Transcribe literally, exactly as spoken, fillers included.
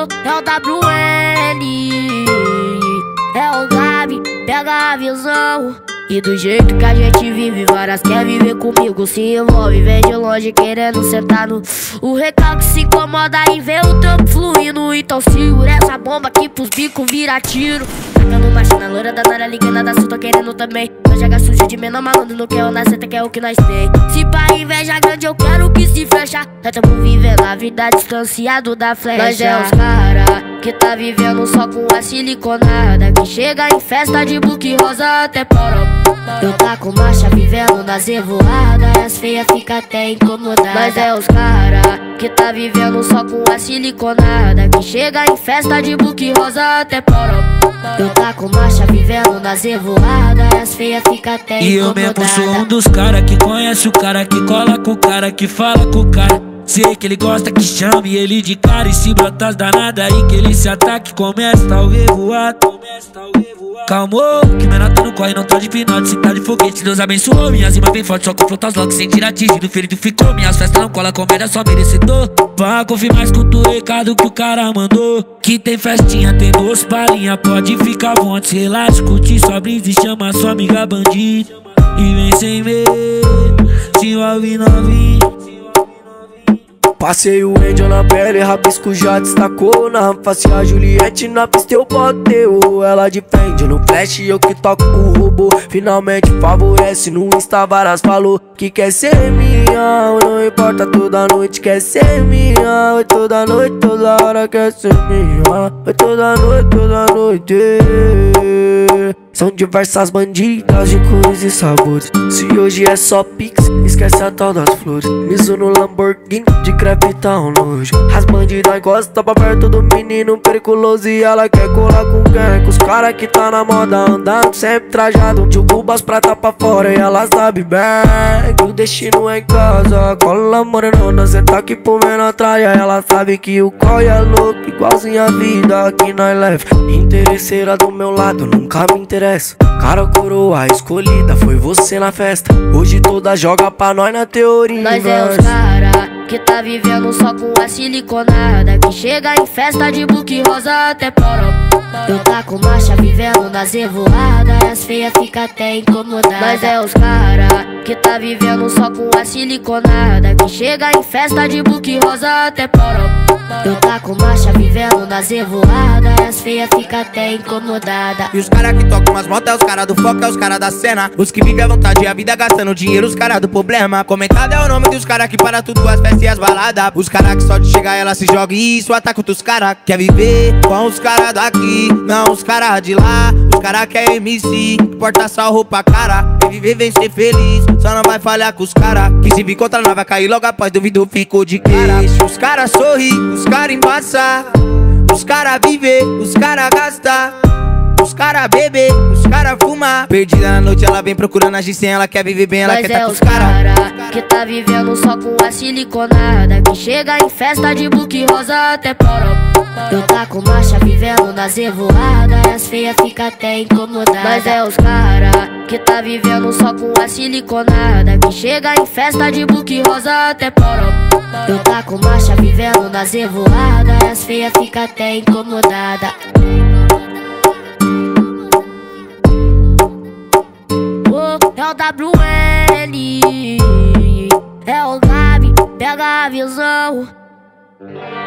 é o W N, é o Gabi, pega a visão. E do jeito que a gente vive, várias quer viver comigo, se envolve, vem de longe querendo sentar no... O recalque se incomoda em ver o trampo fluindo. Então segura essa bomba aqui pros bicos vira tiro. Tacando marcha na loira da Nara, ligando da Sul, tô querendo também. Nós joga sujo de menor malandro, não quer o na seta, que é o que nós tem. Se pra inveja grande eu quero que se fecha. Nós tamo vivendo a vida distanciado da flecha. Nós é os cara que tá vivendo só com a siliconada, que chega em festa de book rosa até poró. Eu tá com marcha vivendo nas revoadas, as feias fica até incomodadas. Nós é os cara que tá vivendo só com a siliconada, que chega em festa de book rosa até poró. Eu tá com marcha vivendo nas revoadas, as feias fica até e incomodadas. E eu mesmo sou um dos cara que conhece o cara, que cola com o cara, que fala com o cara. Sei que ele gosta que chame ele de cara, e se brotas danada aí que ele se ataque, começa o revoado, começa o revoado. Calmou, que menota não corre, não tá de pinote, se tá de foguete, Deus abençoou. Minhas rimas bem forte, só confronta os locks, sem tirar atingido, ferido ficou. Minhas festas não cola, comédia só merecedor. Vá confirmar, escuta o recado que o cara mandou, que tem festinha, tem duas palhinhas, pode ficar à vontade, relaxa, curte sua brisa e chama sua amiga bandida. E vem sem medo, se envolve novinho. Passei o Angel na pele, rabisco já destacou. Na face a Juliette, na pista eu botei ela de frente no flash, eu que toco o robô. Finalmente favorece, no Insta várias falou que quer ser minha. Não importa, toda noite quer ser minha. Oi, toda noite, toda hora quer ser minha. Oi, toda noite, toda noite. São diversas bandidas de cores e sabores. Se hoje é só pix, esquece a tal das flores. Miso no Lamborghini, de crepe tá um nojo. As bandidas gostam pra perto do menino periculoso, e ela quer colar com quem? Com os cara que tá na moda, andando sempre trajado. De cubas prata pra fora e ela sabe bem que o destino é em casa. Cola morenona, senta aqui por menor traia. Ela sabe que o coi é louco, igualzinho a vida que nós leva. Interesseira do meu lado, nunca me interessa. Cara, coroa escolhida, foi você na festa. Hoje toda joga pra nós na teoria. Nós é os cara que tá vivendo só com a siliconada, que chega em festa de book rosa até poró. Eu tá com marcha vivendo nas revoadas, as feias fica até incomodadas. Nós é os cara que tá vivendo só com a siliconada, que chega em festa de book rosa até poró. Eu tá com marcha vivendo nas revoadas, as feias fica até incomodada. E os cara que tocam as motos é os cara do foco, é os cara da cena. Os que vivem à vontade e a vida gastando dinheiro, os cara do problema. Comentado é o nome dos cara que para tudo, as festas e as baladas. Os cara que só de chegar ela se joga e isso ataca outros cara. Quer viver com os cara daqui, não os cara de lá. Os cara que é M C, que porta só roupa cara. Quer viver, vem ser feliz, só não vai falhar com os cara. Que se vir contra nós vai cair logo após, duvido ficou de cara. Os cara sorri, os cara embaça. Os cara viver, os cara gasta. Os cara bebe, os cara fuma. Perdida na noite ela vem procurando agir sem, ela quer viver bem, ela Nós quer é tá com os os cara, cara que tá vivendo só com a siliconada, que chega em festa de book rosa até poró. Eu tá com marcha vivendo nas revoadas, as feias fica até incomodadas. Nós é os cara que tá vivendo só com a siliconada, que chega em festa de book rosa até poró. Eu tá com marcha vivendo nas revoadas, as feias fica até incomodada. É o W N, é o Gabi, pega a visão.